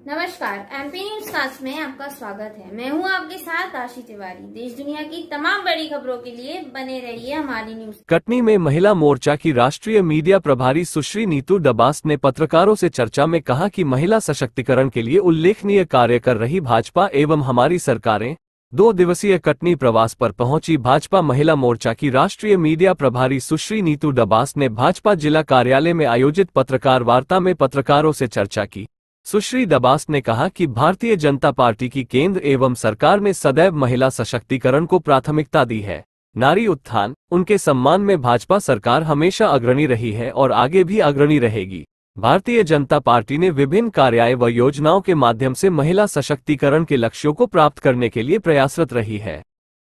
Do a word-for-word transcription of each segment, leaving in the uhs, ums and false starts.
नमस्कार, MP news cast में आपका स्वागत है। मैं हूं आपके साथ आशी तिवारी। देश दुनिया की तमाम बड़ी खबरों के लिए बने रहिए हमारी न्यूज। कटनी में महिला मोर्चा की राष्ट्रीय मीडिया प्रभारी सुश्री नीतू डबास ने पत्रकारों से चर्चा में कहा कि महिला सशक्तिकरण के लिए उल्लेखनीय कार्य कर रही भाजपा एवं हमारी सरकारें दो दिवसीय कटनी प्रवास पर पहुंची। भाजपा महिला मोर्चा की राष्ट्रीय मीडिया प्रभारी सुश्री नीतू डबास ने भाजपा जिला कार्यालय में आयोजित पत्रकार वार्ता में पत्रकारों से चर्चा की। सुश्री डबास ने कहा कि भारतीय जनता पार्टी की केंद्र एवं सरकार में सदैव महिला सशक्तिकरण को प्राथमिकता दी है। नारी उत्थान, उनके सम्मान में भाजपा सरकार हमेशा अग्रणी रही है और आगे भी अग्रणी रहेगी। भारतीय जनता पार्टी ने विभिन्न कार्य व योजनाओं के माध्यम से महिला सशक्तिकरण के लक्ष्यों को प्राप्त करने के लिए प्रयासरत रही है।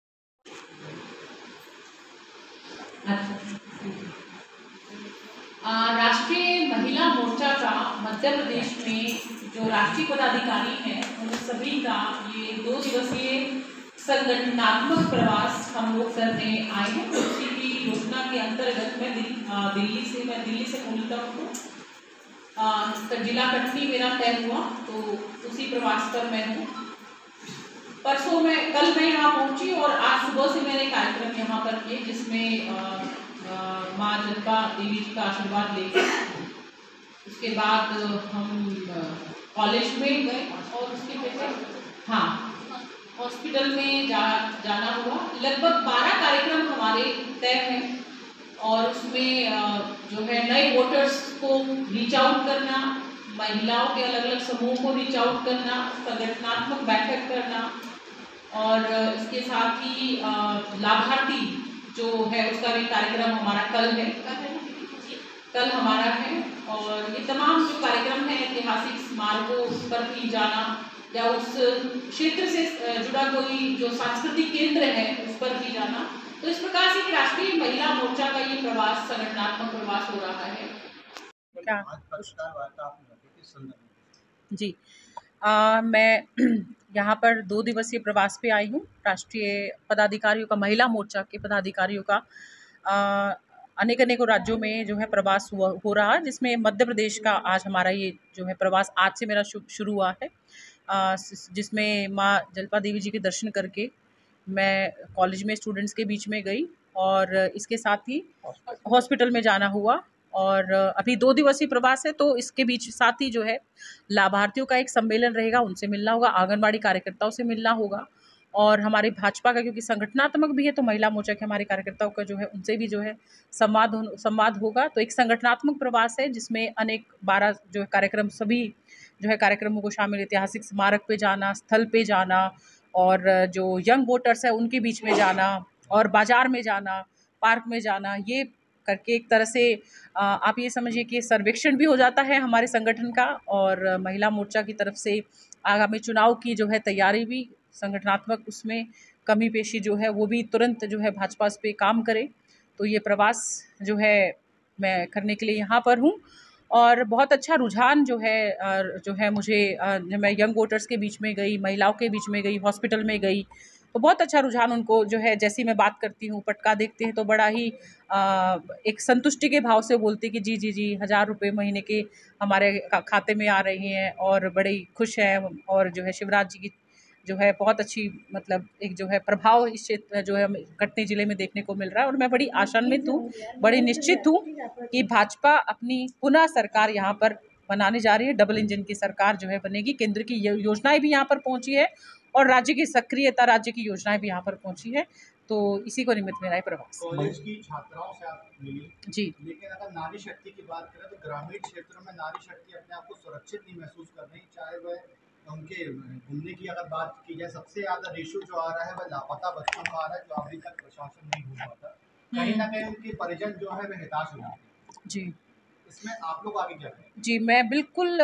राष्ट्रीय महिला मोर्चा का मध्य प्रदेश में जो राष्ट्रीय पदाधिकारी हैं उन सभी का ये दो दिवसीय संगठनात्मक प्रवास हम लोग करने आए हैं। उसी की योजना के अंतर्गत मैं दिल्ली से मैं दिल्ली से मूलतः हूँ, जिला कटनी मेरा तय हुआ, तो उसी प्रवास पर मैं हूँ। परसों मैं कल मैं यहाँ पहुँची और आज सुबह से मैंने कार्यक्रम यहाँ पर किए, जिसमें माँ जगदम्बा देवी जी का आशीर्वाद लेकर उसके बाद हम कॉलेज में गए और उसके पहले हाँ हॉस्पिटल में जा जाना हुआ। लगभग बारह कार्यक्रम हमारे तय हैं और उसमें जो है नए वोटर्स को रीच आउट करना, महिलाओं के अलग अलग समूह को रीच आउट करना, संगठनात्मक बैठक करना और इसके साथ ही लाभार्थी जो है उसका भी कार्यक्रम हमारा कल है कल हमारा है। और ये तमाम जो कार्यक्रम है ऐतिहासिक स्मारकों पर भी जाना या उस क्षेत्र से जुड़ा कोई जो सांस्कृतिक केंद्र है उस पर भी जाना। तो इस प्रकार से राष्ट्रीय महिला मोर्चा का ये प्रवास संगठनात्मक प्रवास हो रहा है। क्या जी आ, मैं यहाँ पर दो दिवसीय प्रवास पे आई हूँ। राष्ट्रीय पदाधिकारियों का, महिला मोर्चा के पदाधिकारियों का अनेक अनेकों राज्यों में जो है प्रवास हुआ हो रहा है, जिसमें मध्य प्रदेश का आज हमारा ये जो है प्रवास आज से मेरा शुरू हुआ है, आ, जिसमें माँ जगदम्बा देवी जी के दर्शन करके मैं कॉलेज में स्टूडेंट्स के बीच में गई और इसके साथ ही हॉस्पिटल में जाना हुआ। और अभी दो दिवसीय प्रवास है, तो इसके बीच साथ ही जो है लाभार्थियों का एक सम्मेलन रहेगा, उनसे मिलना होगा, आंगनबाड़ी कार्यकर्ताओं से मिलना होगा और हमारे भाजपा का क्योंकि संगठनात्मक भी है तो महिला मोर्चा के हमारे कार्यकर्ताओं का जो है उनसे भी जो है संवाद संवाद होगा। तो एक संगठनात्मक प्रवास है जिसमें अनेक बारह जो है कार्यक्रम, सभी जो है कार्यक्रमों को शामिल, ऐतिहासिक स्मारक पे जाना, स्थल पे जाना और जो यंग वोटर्स है उनके बीच में जाना और बाजार में जाना, पार्क में जाना, ये करके एक तरह से आप ये समझिए कि सर्वेक्षण भी हो जाता है हमारे संगठन का। और महिला मोर्चा की तरफ से आगामी चुनाव की जो है तैयारी भी संगठनात्मक, उसमें कमी पेशी जो है वो भी तुरंत जो है भाजपा इस पे काम करे। तो ये प्रवास जो है मैं करने के लिए यहाँ पर हूँ और बहुत अच्छा रुझान जो है जो है मुझे, जब मैं यंग वोटर्स के बीच में गई, महिलाओं के बीच में गई, हॉस्पिटल में गई, तो बहुत अच्छा रुझान उनको जो है, जैसी मैं बात करती हूँ, पटका देखते हैं तो बड़ा ही आ, एक संतुष्टि के भाव से बोलते कि जी जी जी हज़ार रुपये महीने के हमारे खाते में आ रहे हैं और बड़े खुश हैं। और जो है शिवराज जी की जो है बहुत अच्छी मतलब एक जो है प्रभाव इस क्षेत्र जो है कटनी जिले में देखने को मिल रहा है। और मैं बड़ी आशान्वित हूँ, बड़ी निश्चित हूँ कि भाजपा अपनी पुनः सरकार यहाँ पर बनाने जा रही है। डबल इंजन की सरकार जो है बनेगी, केंद्र की योजनाएं भी यहाँ पर पहुँची है और राज्य की सक्रियता, राज्य की योजनाएं भी यहाँ पर पहुँची है। तो इसी को निमित्त मेरा प्रवास। कॉलेज की छात्राओं से आप मिली जी, लेकिन अगर नारी शक्ति की बात करें तो ग्रामीण क्षेत्रों में नारी शक्ति अपने आप को सुरक्षित नहीं महसूस कर रही, चाहे वह उनके घूमने की अगर बात की जाए, सबसे ज्यादा रेशो जो आ रहा है वह लापता बच्चों का आ रहा है, जो अभी तक प्रशासन नहीं ढूंढ पाता। कहीं ना कहीं उनके परिजन जो है वह हताश हो जाते हैं। जी, इसमें आप लोग आगे क्या करें? जी, मैं बिल्कुल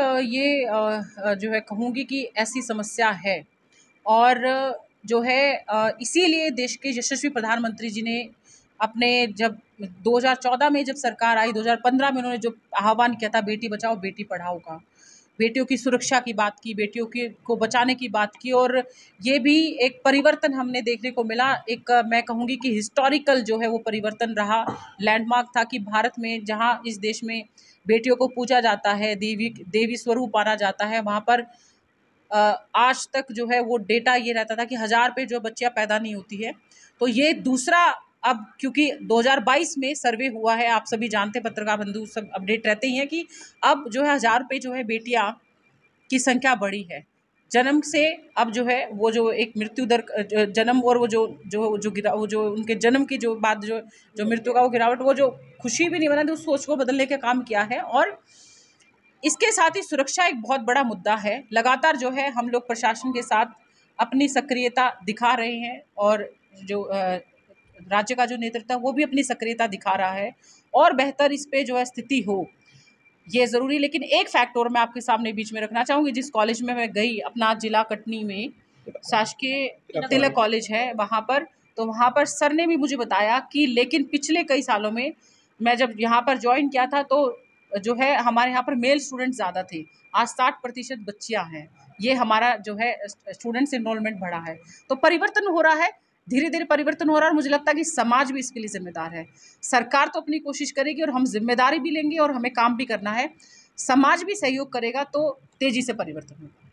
ये जो है कहूँगी कि ऐसी समस्या है और जो है इसीलिए देश के यशस्वी प्रधानमंत्री जी ने अपने जब दो हज़ार चौदह में जब सरकार आई, दो हज़ार पंद्रह में उन्होंने जो आह्वान किया था बेटी बचाओ बेटी पढ़ाओ का, बेटियों की सुरक्षा की बात की, बेटियों की को बचाने की बात की और ये भी एक परिवर्तन हमने देखने को मिला। एक मैं कहूँगी कि हिस्टोरिकल जो है वो परिवर्तन रहा, लैंडमार्क था कि भारत में जहाँ इस देश में बेटियों को पूजा जाता है, देवी देवी स्वरूप माना जाता है, वहाँ पर आज तक जो है वो डेटा ये रहता था कि हज़ार पे जो बच्चियाँ पैदा नहीं होती है। तो ये दूसरा, अब क्योंकि दो हज़ार बाईस में सर्वे हुआ है, आप सभी जानते, पत्रकार बंधु सब अपडेट रहते ही हैं कि अब जो है हज़ार पे जो है बेटियां की संख्या बढ़ी है। जन्म से अब जो है वो जो एक मृत्यु दर, जन्म और वो जो जो जो गिरा वो जो उनके जन्म की जो बाद जो जो मृत्यु का वो गिरावट, वो जो खुशी भी नहीं बना, उस सोच को बदलने का काम किया है। और इसके साथ ही सुरक्षा एक बहुत बड़ा मुद्दा है। लगातार जो है हम लोग प्रशासन के साथ अपनी सक्रियता दिखा रहे हैं और जो राज्य का जो नेतृत्व है वो भी अपनी सक्रियता दिखा रहा है और बेहतर इस पे जो है स्थिति हो ये ज़रूरी। लेकिन एक फैक्टर मैं आपके सामने बीच में रखना चाहूँगी। जिस कॉलेज में मैं गई, अपना जिला कटनी में शासकीय तिलक कॉलेज है वहाँ पर, तो वहाँ पर सर ने भी मुझे बताया कि लेकिन पिछले कई सालों में मैं जब यहाँ पर ज्वाइन किया था तो जो है हमारे यहाँ पर मेल स्टूडेंट ज़्यादा थे, आज साठ प्रतिशत बच्चियाँ हैं। ये हमारा जो है स्टूडेंट्स इनरोलमेंट बढ़ा है। तो परिवर्तन हो रहा है, धीरे धीरे परिवर्तन हो रहा है और मुझे लगता है कि समाज भी इसके लिए जिम्मेदार है। सरकार तो अपनी कोशिश करेगी और हम जिम्मेदारी भी लेंगे और हमें काम भी करना है। समाज भी सहयोग करेगा तो तेज़ी से परिवर्तन होगा।